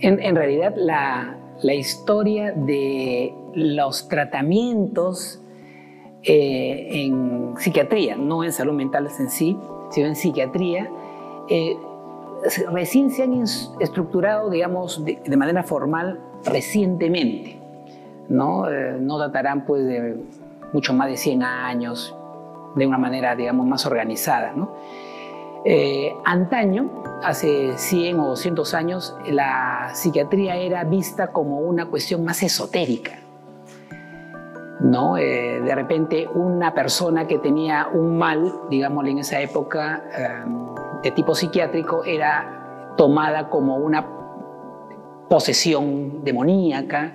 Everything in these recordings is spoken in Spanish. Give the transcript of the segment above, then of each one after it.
En realidad, la historia de los tratamientos en psiquiatría, no en salud mental en sí, sino en psiquiatría, recién se han estructurado, digamos, de manera formal recientemente, ¿no? No datarán pues de mucho más de 100 años, de una manera, digamos, más organizada, ¿no? Antaño, hace 100 o 200 años, la psiquiatría era vista como una cuestión más esotérica, ¿no? De repente, una persona que tenía un mal, digámosle en esa época, de tipo psiquiátrico, era tomada como una posesión demoníaca,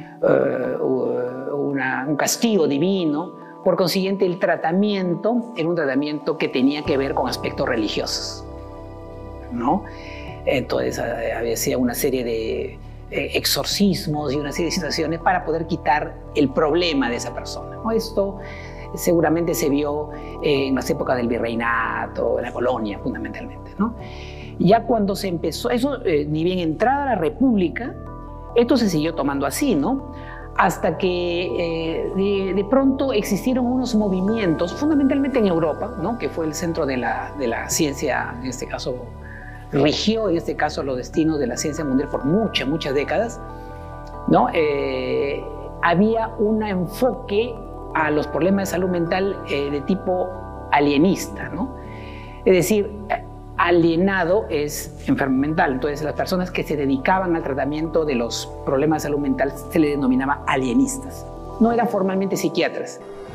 un castigo divino. Por consiguiente, el tratamiento era un tratamiento que tenía que ver con aspectos religiosos, ¿no? Entonces, había una serie de exorcismos y una serie de situaciones para poder quitar el problema de esa persona, ¿no? Esto seguramente se vio en las épocas del virreinato, en la colonia fundamentalmente, ¿no? Ya cuando se empezó, eso ni bien entrada la República, esto se siguió tomando así, ¿no? Hasta que de pronto existieron unos movimientos, fundamentalmente en Europa, ¿no? Que fue el centro de la ciencia, en este caso, rigió en este caso los destinos de la ciencia mundial por muchas décadas, ¿no? Había un enfoque a los problemas de salud mental de tipo alienista, ¿no? Es decir, alienado es enfermo mental. Entonces, las personas que se dedicaban al tratamiento de los problemas de salud mental se les denominaba alienistas. No eran formalmente psiquiatras,